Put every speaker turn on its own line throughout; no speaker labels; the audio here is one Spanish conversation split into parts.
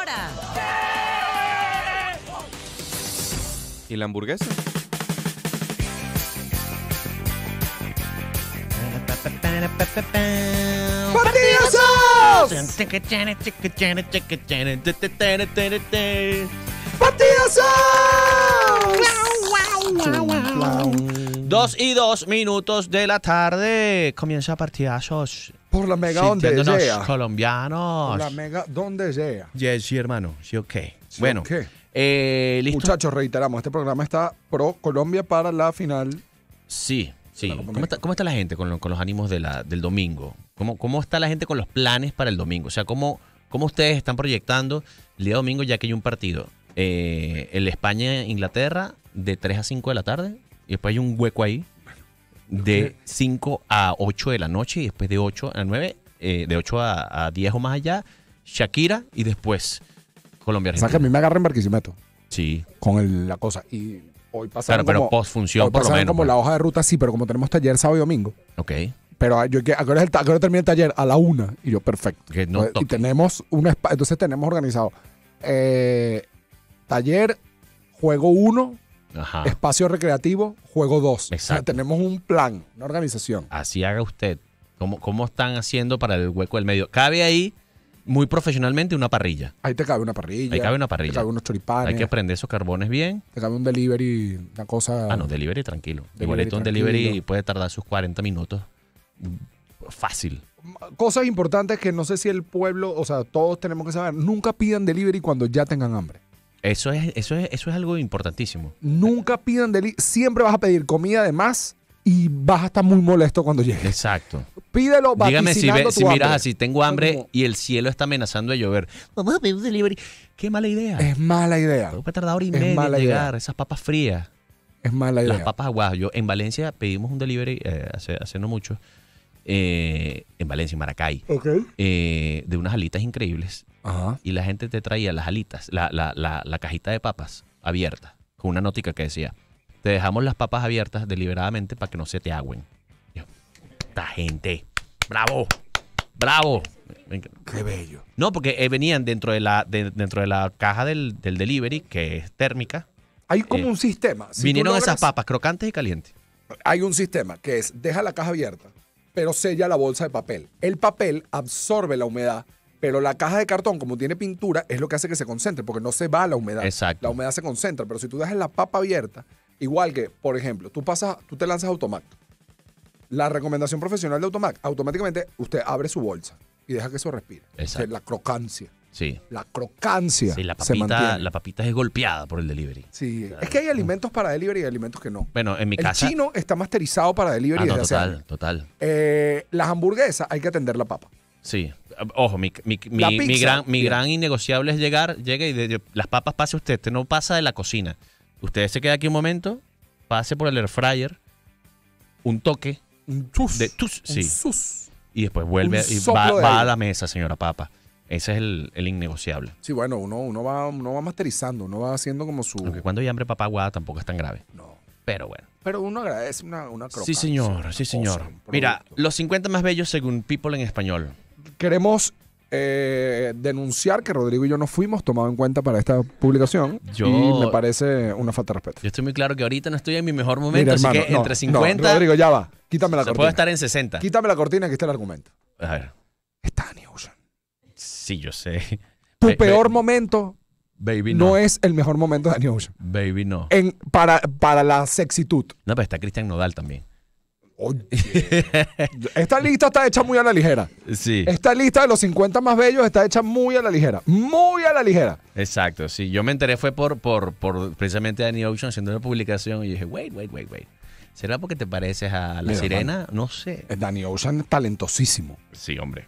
hora.
¿Y la hamburguesa?
¡Partidazos! 2:02 de la tarde. Comienza partidazos.
Por la mega donde
Sintiéndonos
sea.
colombianos.
Por la mega donde sea.
Sí, hermano. Sí, ok.
Sí,
Bueno,
ok.
¿listo?
Muchachos, reiteramos, este programa está pro Colombia para la final.
Sí, sí.
La Copa
¿Cómo está la gente con los ánimos del domingo? ¿Cómo está la gente con los planes para el domingo? O sea, ¿cómo ustedes están proyectando el día domingo ya que hay un partido? El España-Inglaterra de 3 a 5 de la tarde y después hay un hueco ahí de 5 a 8 de la noche y después de 8 a 9, de 8 a 10 o más allá, Shakira y después
O
Colombia-Argentina.
sea, que a mí me agarra en Barquisimeto
Sí,
con la cosa. Y hoy pasaron
claro, pero
como,
post-función
hoy
por lo
pasaron
menos.
como
pues.
la hoja de ruta, sí, pero como tenemos taller sábado y domingo.
Ok.
Pero ¿a qué hora termina el taller? A la 1. Y yo, perfecto.
Que no
Y
toque.
tenemos entonces tenemos organizado taller, juego 1,
Ajá.
espacio recreativo, juego 2. O sea,
Exacto.
tenemos un plan, una organización.
Así haga usted. ¿Cómo están haciendo para el hueco del medio? Cabe ahí, muy profesionalmente, una parrilla.
Ahí te cabe una parrilla.
Ahí cabe una parrilla.
Te cabe unos choripanes.
Hay que prender esos carbones bien.
Te cabe un delivery, una cosa.
Ah, no, delivery tranquilo.
Delivery
Igualito un
tranquilo.
delivery puede tardar sus 40 minutos. Fácil.
Cosas importantes que no sé si el pueblo, o sea, todos tenemos que saber. Nunca pidan delivery cuando ya tengan hambre.
Eso es algo importantísimo.
Nunca pidan delivery. Siempre vas a pedir comida de más y vas a estar muy molesto cuando llegues.
Exacto.
Pídelo
Dígame si
vaticinando tu
miras
hambre.
así, tengo hambre
Como-
y el cielo está amenazando de llover. Vamos a pedir un delivery. Qué mala idea.
Es mala idea.
Puede tardar hora y
es
media
mala
en
idea.
llegar. Esas papas frías.
Es mala idea.
Las papas aguadas. Yo en Valencia pedimos un delivery hace no mucho. En Valencia, en Maracay.
Ok.
De unas alitas increíbles.
Ajá.
Y la gente te traía las alitas, la cajita de papas abierta, con una notica que decía, te dejamos las papas abiertas deliberadamente para que no se te agüen. Yo, esta gente, bravo, bravo.
Qué bello.
No, porque venían dentro de la caja del delivery, que es térmica.
Hay como un sistema. Si tú
Vinieron
logras-
esas papas crocantes y calientes.
Hay un sistema que es, deja la caja abierta, pero sella la bolsa de papel. El papel absorbe la humedad, pero la caja de cartón, como tiene pintura, es lo que hace que se concentre, porque no se va la humedad.
Exacto.
La humedad se concentra, pero si tú dejas la papa abierta, igual que, por ejemplo, tú te lanzas a Automac. La recomendación profesional de Automac, automáticamente usted abre su bolsa y deja que eso respire.
Exacto.
Que la crocancia.
Sí.
La crocancia
Sí,
se mantiene.
la papita es golpeada por el delivery.
Sí. Es que hay alimentos para delivery y alimentos que no.
Bueno, en mi
El
casa...
chino está masterizado para delivery
Ah, no,
desde hace años.
total.
Las hamburguesas hay que atender la papa.
Sí. Ojo, mi
La pizza,
mi
bien.
gran innegociable es llega y las papas pase usted no pasa de la cocina. Usted se queda aquí un momento, pase por el air fryer, un toque
Un sus.
de tus,
Un
sí,
sus.
y después vuelve
un
y
soplo de
va a
aire.
la mesa, señora papa. Ese es el innegociable.
Sí, bueno, uno va masterizando, uno va haciendo como su...
Aunque cuando hay hambre papa aguada tampoco es tan grave.
No.
Pero bueno.
Pero uno agradece una crocancia.
Sí, señor,
una
sí,
cosa,
señor.
un
Mira,
producto.
los 50 más bellos según People en español.
Queremos denunciar que Rodrigo y yo no fuimos tomados en cuenta para esta publicación.
Yo-
Y me parece una falta de respeto.
Yo estoy muy claro que ahorita no estoy en mi mejor momento,
Mira,
así
hermano,
que
no,
entre
no,
50
Rodrigo, ya va. Quítame la
se puede
cortina.
estar en 60.
Quítame la cortina, que está el argumento.
A ver.
Está Danny Ocean.
Sí, yo sé.
Tu
Ba-
peor
ba-
momento
Baby
no
no.
es el mejor momento de Danny Ocean.
Baby no.
Para la sexitud.
No, pero está Cristian Nodal también.
Oye. Esta lista está hecha muy a la ligera.
Sí.
Esta lista de los 50 más bellos está hecha muy a la ligera. Muy a la ligera.
Exacto, sí. Yo me enteré fue por precisamente Danny Ocean haciendo una publicación y dije, wait. ¿Será porque te pareces a la
Mira,
sirena? No sé.
Danny Ocean es talentosísimo.
Sí, hombre.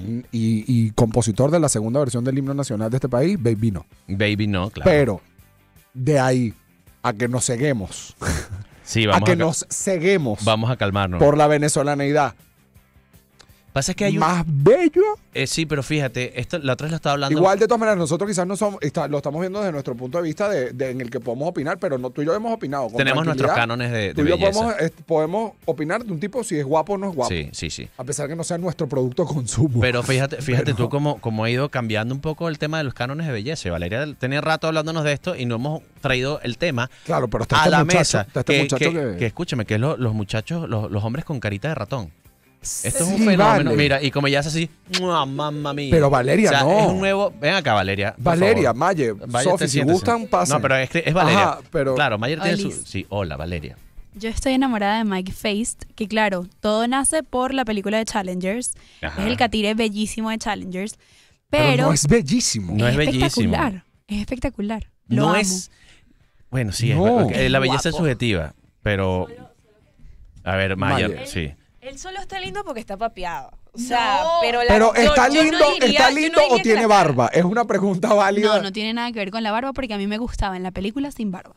Y compositor de la segunda versión del himno nacional de este país, Baby no.
Baby no, claro.
Pero de ahí a que nos ceguemos,
Sí,
a que nos ceguemos
vamos a calmarnos.
por la venezolaneidad.
Pasa es que hay un...
más bello.
sí, pero fíjate, esto la otra vez lo estaba hablando.
Igual, de todas maneras, nosotros quizás no somos, lo estamos viendo desde nuestro punto de vista en el que podemos opinar, pero no, tú y yo hemos opinado. Con
Tenemos nuestros
tranquilidad.
cánones de
Tú y yo
belleza.
podemos opinar de un tipo si es guapo o no es guapo.
Sí, sí, sí.
A pesar que no sea nuestro producto de consumo.
Pero fíjate
Pero-
tú cómo ha ido cambiando un poco el tema de los cánones de belleza. Y Valeria tenía rato hablándonos de esto y no hemos traído el tema
Claro, pero está
a
este
la
muchacho,
mesa.
está este muchacho que
Escúchame, que es los muchachos, los hombres con carita de ratón. Esto es un
Sí,
fenómeno.
vale.
Mira, y como ya es así, ¡mua, mamma mía!
Pero Valeria,
o sea,
no.
es un nuevo... Ven acá, Valeria. por
Valeria,
favor.
Maye,
Vaya,
Sofi,
te
si
siéntese.
gustan, pasen.
No, pero es Valeria.
Ajá, pero-
Claro, Mayer tiene su...
Olis.
Sí, hola, Valeria.
Yo estoy enamorada de Mike Feist, que claro, todo nace por la película de Challengers.
Ajá.
Es el catire bellísimo de Challengers.
Pero
Pero,
no es bellísimo.
No es bellísimo.
espectacular. Es espectacular. Lo
No
amo.
es... Bueno, sí,
No.
la belleza es
Guapo.
subjetiva, pero... A ver, Mayer,
Mayer.
sí.
Él solo está lindo porque está papeado. O sea,
No.
pero
Pero
yo-
¿está
yo no
lindo,
diría-
está
yo no
lindo o
diría que
tiene
la-
barba? Es una pregunta válida.
No, no tiene nada que ver con la barba porque a mí me gustaba en la película sin barba.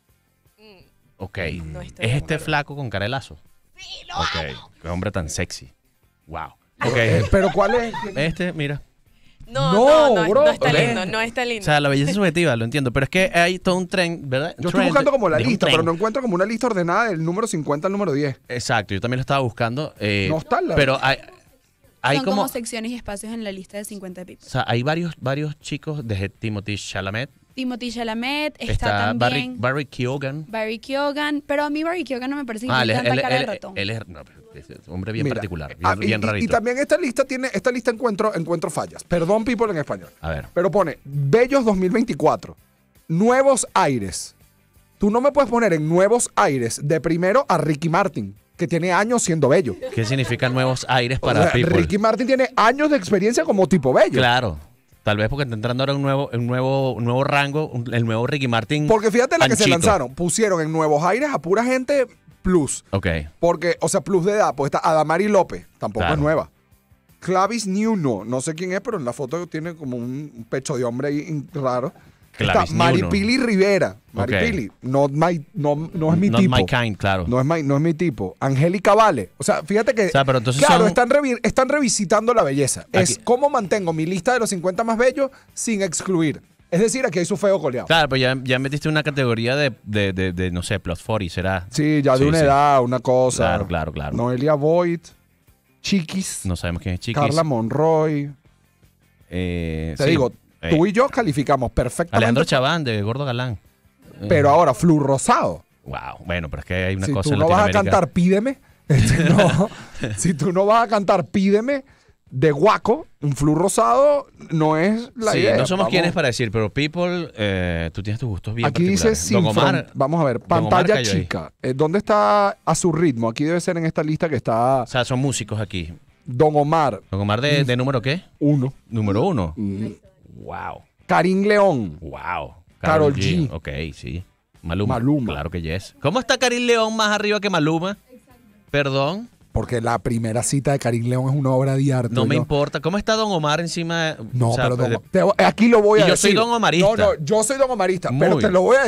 Ok.
No estoy
¿Es
de
este
acuerdo.
flaco con cara de lazo? Sí, lo Ok. Qué hombre tan sexy. Wow. Ok.
Pero ¿cuál es?
Este, mira.
No,
No,
no, no,
bro.
no está
Ok.
lindo, no está
O
lindo.
sea, la belleza es subjetiva, lo entiendo. Pero es que hay todo un tren, ¿verdad?
Yo estoy
Trend
buscando como la
de un
lista,
tren.
pero no encuentro como una lista ordenada del número 50 al número 10.
Exacto, yo también lo estaba buscando.
No está en la-
Pero hay
Son
como...
como secciones y espacios en la lista de 50
O
people.
sea, hay varios chicos desde Timothy Chalamet.
Timothy Chalamet, está,
Está
también
Barry Keoghan.
Barry Keoghan, pero a mí Barry Keoghan no me parece que
Ah,
tiene tanta cara de ratón.
él es, no, pero es un hombre bien
Mira,
particular,
ah,
bien rarito.
y también esta lista encuentro fallas. Perdón, people en español.
A ver.
Pero pone Bellos 2024. Nuevos aires. Tú no me puedes poner en Nuevos aires de primero a Ricky Martin, que tiene años siendo bello.
¿Qué significan nuevos aires
O
para
sea,
people?
Ricky Martin tiene años de experiencia como tipo bello.
Claro. Tal vez porque está entrando ahora un nuevo rango, el nuevo Ricky Martin.
Porque fíjate la que se
anchito.
lanzaron. Pusieron en Nuevos aires a pura gente plus.
Ok.
Porque, o sea, plus de edad. Pues está Adamari López. Tampoco
Claro.
es nueva. Clavis Newno. No sé quién es, pero en la foto tiene como un pecho de hombre ahí raro.
Clavis
Está
Newno.
Maripili Rivera. Maripili. No es mi
Not
tipo.
my kind, claro.
No es mi tipo. Angélica Vale. O sea, fíjate que.
O sea, pero entonces
claro,
son-
están revisitando la belleza. Es
Aquí-
cómo mantengo mi lista de los 50 más bellos sin excluir. Es decir, aquí hay su feo coleado.
Claro, pero ya metiste una categoría de no sé, plus 40, ¿será?
Sí, ya de una
sí.
edad, una cosa.
Claro.
Noelia Boyd, Chiquis,
No sabemos quién es Chiquis.
Carla Monroy. Te
sí.
digo, tú y yo calificamos perfectamente.
Alejandro Chaván, de Gordo Galán.
Pero ahora, Flu Rosado.
Wow. Bueno, pero es que hay una
Si
cosa
tú
en
no vas a
Latinoamérica.
cantar Pídeme, no. Si tú no vas a cantar Pídeme de Guaco, un Flu Rosado no es la
Sí,
idea.
no somos
Vamos.
quienes para decir, pero people, tú tienes tus gustos bien
Aquí dice
particulares.
sin
Don Omar,
front- Vamos a ver,
Don Omar
pantalla
cayó ahí.
chica. ¿Dónde está a su ritmo? Aquí debe ser en esta lista que está
O sea, son músicos aquí.
Don Omar,
Don Omar de número qué?
1.
Número 1. Wow.
Karim León.
Wow.
Karol G.
Ok, sí. Maluma.
Maluma.
Claro que yes. ¿Cómo está Karim León más arriba que Maluma? Perdón.
Porque la primera cita de Karim León es una obra de arte.
No me
¿no?
importa. ¿Cómo está Don Omar encima?
No,
o sea,
pero
pues,
aquí lo voy a
Y yo
decir.
soy Don Omarista.
No, yo soy Don Omarista.
Muy
Pero
bien.
te lo voy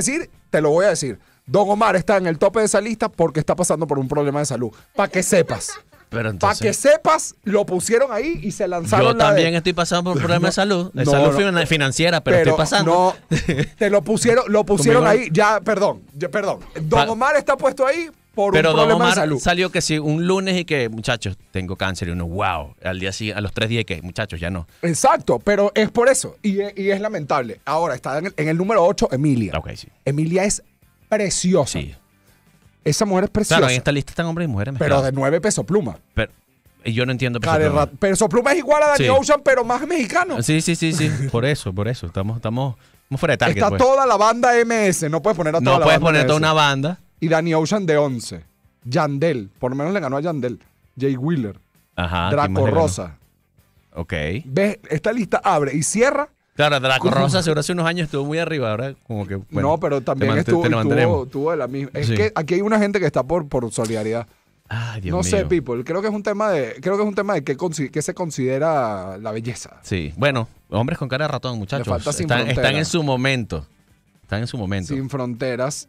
a decir. Don Omar está en el tope de esa lista porque está pasando por un problema de salud. Para que sepas.
pero
Para que
entonces,
sepas, lo pusieron ahí y se lanzaron
yo
la de-
también estoy pasando por un problema de salud. De
No,
salud
no.
financiera, pero estoy pasando.
No, te lo pusieron
Conmigo-
ahí. Ya, perdón. Don
Pa-
Omar está puesto ahí por
Pero
un
Don
problema de
Omar
salud.
salió que sí, un lunes y que, muchachos, tengo cáncer. Y uno, wow. Al día siguiente, a los 3 días, que muchachos, ya no.
Exacto, pero es por eso. Y es lamentable. Ahora está en el número 8, Emilia.
Ok, sí.
Emilia es preciosa.
Sí.
Esa mujer es preciosa.
Claro, en esta lista están hombres y mujeres
pero
mezclados.
de 9 peso pluma.
Pero, y yo no entiendo Peso
Care
Pluma.
Rat- Peso pluma es igual a Danny
Sí.
Ocean, pero más mexicano.
Sí. Por eso. Estamos fuera de target.
Está
pues.
toda la banda MS. No puedes poner a toda
No
la
puedes
banda
poner toda
MS.
una banda.
Y Danny Ocean de 11. Yandel. Por lo menos le ganó a Yandel. Jay Wheeler.
Ajá. ¿quién más
Draco
le ganó?
Rosa.
Ok.
¿Ves? Esta lista abre y cierra.
Claro, Draco
¿Cómo?
Rosa seguro hace unos años estuvo muy arriba. Ahora como que, bueno,
no, pero también
te lo mantenemos.
estuvo de la misma. Es
Sí.
que aquí hay una gente que está por solidaridad.
Ay, Dios
No
mío.
sé, people. Creo que es un tema de qué se considera la belleza.
Sí. Bueno, hombres con cara de ratón, muchachos.
Le falta Sin
Están
Frontera.
en su momento. Están en su momento.
Sin Fronteras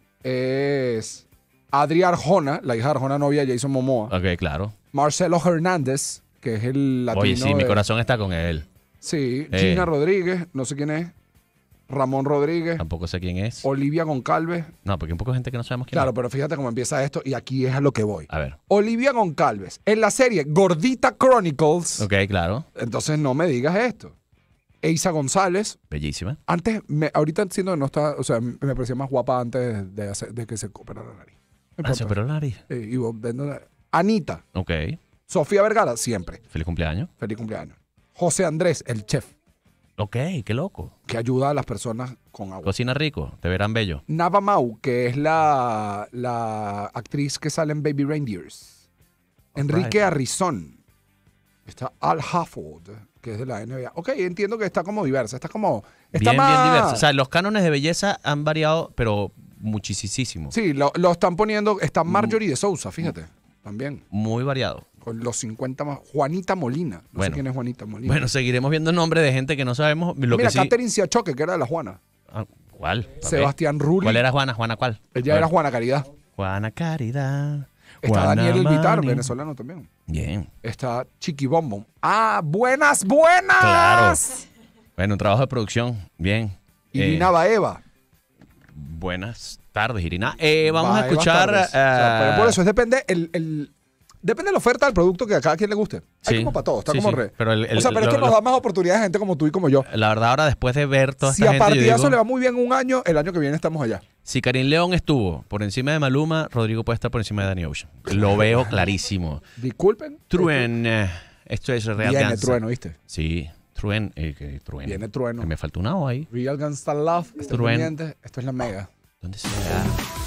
es Adri Arjona, la hija de Arjona novia de Jason Momoa.
Ok, claro.
Marcelo Hernández, que es el latino.
Oye, sí, mi corazón está con él.
Sí, Gina Rodríguez, no sé quién es. Ramón Rodríguez.
Tampoco sé quién es.
Olivia Goncalves.
No, porque hay un poco de gente que no sabemos quién
Claro,
es.
pero fíjate cómo empieza esto y aquí es a lo que voy.
A ver.
Olivia Goncalves, en la serie Gordita Chronicles.
Ok, claro.
Entonces no me digas esto. Eisa González.
Bellísima.
Antes, ahorita siento que no está, o sea, me parecía más guapa antes de que se operara la nariz. No
Ah, se
importa.
operó la nariz.
Anita.
Ok.
Sofía Vergara, siempre.
Feliz cumpleaños.
Feliz cumpleaños. José Andrés, el chef,
Ok, qué loco.
que ayuda a las personas con agua.
Cocina rico, te verán bello.
Nava Mau, que es la actriz que sale en Baby Reindeers. Enrique Arrizón. Está Al Hafford, que es de la NBA. Ok, entiendo que está como diversa. Está como... Está
Bien,
más...
bien diverso. O sea, los cánones de belleza han variado, pero muchísimo.
Sí, lo están poniendo... Está Marjorie de Sousa, fíjate. También.
Muy variado.
Con los 50 más... Juanita Molina. No sé
Bueno.
quién es Juanita Molina.
Bueno, seguiremos viendo nombres de gente que no sabemos. Lo
Mira,
que sí...
Catherine Siachoque, que era de la Juana.
Ah, ¿cuál? Ok.
Sebastián Rulli.
¿Cuál era Juana? ¿Juana cuál?
Ella
A
era
ver.
Juana Caridad.
Juana Caridad.
Está
Juana
Daniel Elvitar,
Mani.
venezolano también.
Bien.
Está Chiqui Bombom. ¡Ah, buenas, buenas!
Claro. Bueno, un trabajo de producción. Bien.
Irina Baeva.
Buenas tardes, Irina. Vamos a
Baeva
escuchar...
tardes. O sea, pero por eso, depende depende de la oferta del producto que a cada quien le guste. Hay
Sí.
como para todo, está
Sí,
como
sí.
re.
Pero
o sea, pero es que nos da más oportunidades a gente como tú y como yo.
La verdad, ahora después de ver toda
Si
esta
a
gente, yo
partidazo
digo,
le va muy bien un año, el año que viene estamos allá.
si Karim León estuvo por encima de Maluma, Rodrigo puede estar por encima de Danny Ocean. Lo veo clarísimo.
Disculpen.
Truen, esto es Real
Viene
Gangsta.
Trueno, ¿viste?
Sí, Truen. Que Truen.
Viene Trueno.
Que me faltó una O ahí.
Real Gangsta Love. Estén
Trueno.
pendientes. Esto es la mega.
¿Dónde se va?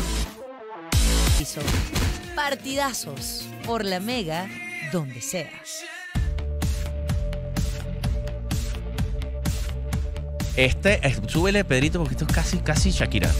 Partidazos por la Mega, donde sea.
Súbele, Pedrito, porque esto es casi Shakira.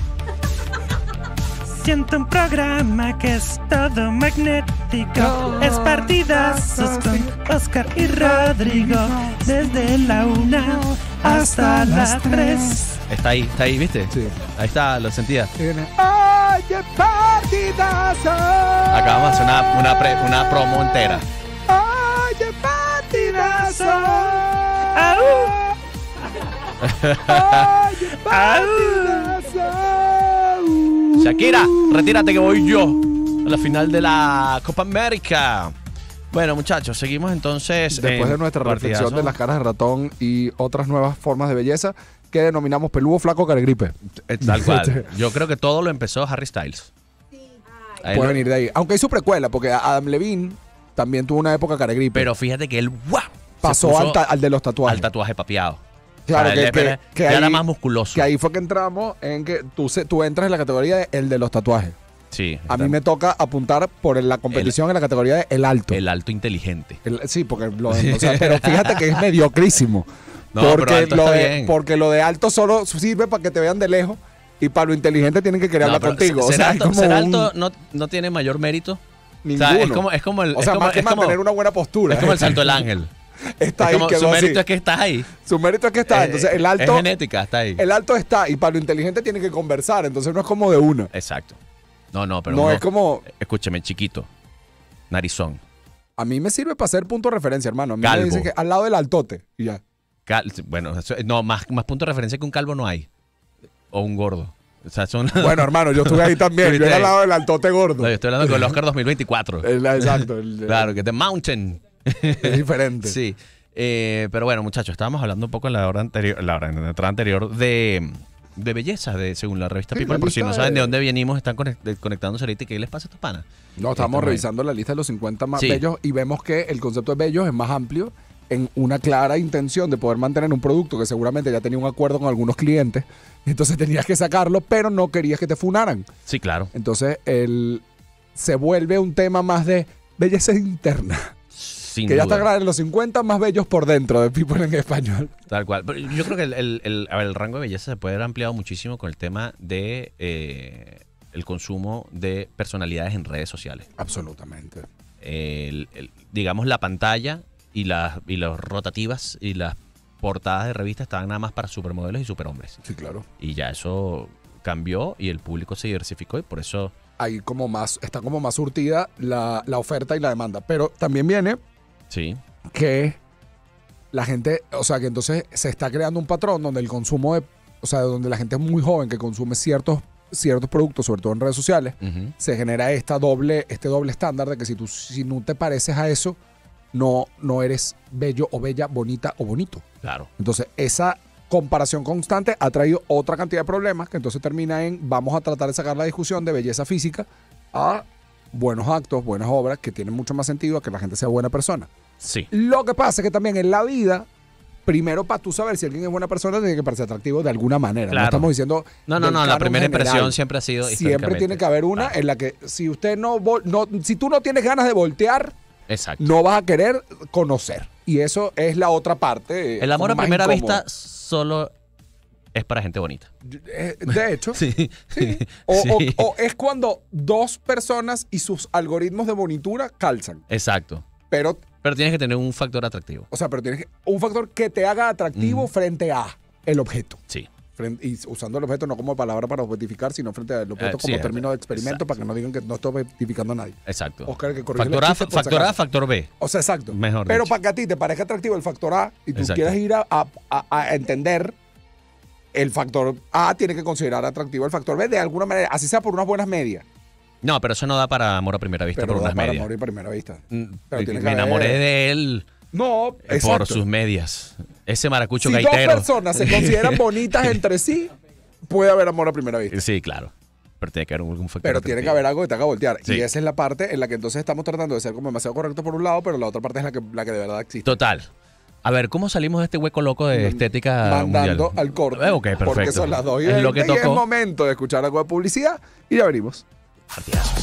Siento un programa que es todo magnético. Es partidazos con Oscar y Rodrigo. Desde la 1 hasta las 3.
Está ahí, ¿viste?
Sí.
Ahí está, lo sentía.
Viene. ¡Oye, partidazo!
Acabamos de hacer una promo entera.
¡Oye, partidazo! ¡Oye, partidazo!
Shakira, retírate que voy yo a la final de la Copa América. Bueno, muchachos, seguimos entonces.
Después de
en
nuestra
partidazo.
reflexión de las caras de ratón y otras nuevas formas de belleza que denominamos peludo, flaco, caregripe.
Tal cual. Yo creo que todo lo empezó Harry Styles. Ahí
Puede
lo-
venir de ahí. Aunque hay su precuela, porque Adam Levine también tuvo una época caregripe.
Pero fíjate que él, ¡wow!
pasó
se puso
al de los tatuajes.
al tatuaje papeado.
Claro,
O sea,
que
ya era
ahí-
más musculoso.
Que ahí fue que entramos en que tú entras en la categoría de el de los tatuajes.
Sí.
A mí me toca apuntar por la competición en la categoría de el alto.
El alto inteligente.
Sí, porque o sea, pero fíjate que es mediocrísimo.
No, pero
porque,
alto está bien.
porque lo de alto solo sirve para que te vean de lejos y para lo inteligente tienen que querer
No,
hablar
pero
contigo. O
Ser
sea,
alto,
es como
ser
un-
alto no tiene mayor mérito.
ninguno.
O sea, es como el.
O sea,
es como,
más que
es como-
mantener una buena postura.
es como el salto del ángel.
Está
Es
ahí,
como,
quedó
su
así.
mérito es que estás ahí.
Su mérito es que está. Entonces, el
Es
alto,
genética, está ahí.
el alto está y para lo inteligente tiene que conversar. Entonces, no es como de una.
Exacto. No, pero
No
uno-
es como.
Escúcheme, chiquito. Narizón.
A mí me sirve para hacer punto de referencia, hermano. A mí
Calvo.
me dicen que al lado del altote y ya.
Bueno, no, más punto de referencia que un calvo no hay. O un gordo. O sea, son.
Bueno, hermano, yo estuve ahí también. Yo
Estuviste
era al
ahí.
lado del altote gordo.
No, yo estoy hablando con el Oscar 2024.
Exacto.
Claro, que es The Mountain.
Es diferente.
Sí. Pero bueno, muchachos, estábamos hablando un poco en la hora anterior, en la entrada anterior de belleza, según la revista
Sí,
People.
la
Por si
lista
no saben
de-
de dónde venimos, están conectándose ahorita. ¿Y qué les pasa a estos panas?
No, estamos
Está
revisando la lista de los 50 más
Sí.
bellos y vemos que el concepto de bellos es más amplio en una clara intención de poder mantener un producto que seguramente ya tenía un acuerdo con algunos clientes. Entonces tenías que sacarlo, pero no querías que te funaran.
Sí, claro.
Entonces se vuelve un tema más de belleza interna.
Sin
Que ya
duda.
está en los 50 más bellos por dentro de People en español.
Tal cual. Pero yo creo que el rango de belleza se puede haber ampliado muchísimo con el tema de el consumo de personalidades en redes sociales.
Absolutamente.
Digamos, la pantalla y las rotativas y las portadas de revistas estaban nada más para supermodelos y superhombres.
Sí, claro.
Y ya eso cambió y el público se diversificó y por eso...
Está como más surtida la oferta y la demanda. Pero también viene
Sí.
que la gente, o sea, que entonces se está creando un patrón donde el consumo donde la gente es muy joven que consume ciertos productos, sobre todo en redes sociales,
Ujú.
se genera este doble estándar de que si no te pareces a eso, no eres bello o bella, bonita o bonito.
Claro.
Entonces, esa comparación constante ha traído otra cantidad de problemas que entonces termina en vamos a tratar de sacar la discusión de belleza física a buenos actos, buenas obras que tienen mucho más sentido a que la gente sea buena persona.
Sí.
Lo que pasa es que también en la vida, primero para tú saber si alguien es buena persona, tiene que parecer atractivo de alguna manera.
Claro.
No estamos diciendo.
No,
del
la
canon
primera
general.
impresión siempre ha sido
Siempre
históricamente.
tiene que haber una
Claro.
en la que si usted si tú no tienes ganas de voltear,
Exacto.
no vas a querer conocer. Y eso es la otra parte.
El amor a
más
primera
incómoda.
vista solo es para gente bonita.
De hecho,
Sí.
sí. O es cuando dos personas y sus algoritmos de bonitura calzan.
Exacto.
Pero
Pero tienes que tener un factor atractivo.
pero tienes un factor que te haga atractivo frente a el objeto.
Sí.
Y usando el objeto no como palabra para objetificar, sino frente al objeto
Sí,
como término de experimento,
exacto.
para que no digan que no estoy objetificando a nadie.
Exacto.
Oscar, que corrige
Factor
el
A,
chiste por si
factor A,
acaso.
factor B.
O sea, exacto.
Mejor
Pero
dicho.
para que a ti te parezca atractivo el factor A y tú
Exacto.
quieras ir a entender, el factor A tiene que considerar atractivo el factor B de alguna manera, así sea por unas buenas medias.
No, pero eso no da para amor a primera vista
Pero
por
no
unas
para
medias.
morir a primera vista.
Mm,
Pero tiene que
Me enamoré
haber-
de él
No,
por
exacto.
sus medias. Ese maracucho
Si dos
gaitero.
personas se consideran bonitas entre sí, puede haber amor a primera vista.
Sí, claro. Pero tiene que haber un factor
Pero tiene que
atractivo.
haber algo que te haga voltear.
Sí.
Y esa es la parte en la que entonces estamos tratando de ser como demasiado correcto por un lado, pero la otra parte es la que de verdad existe.
Total. A ver, ¿cómo salimos de este hueco loco de estética
Mandando
mundial?
al corte.
Ok, perfecto.
Porque son las 2:20
Es lo que
y es
tocó.
momento de escuchar algo de publicidad y ya venimos.
Partidazo.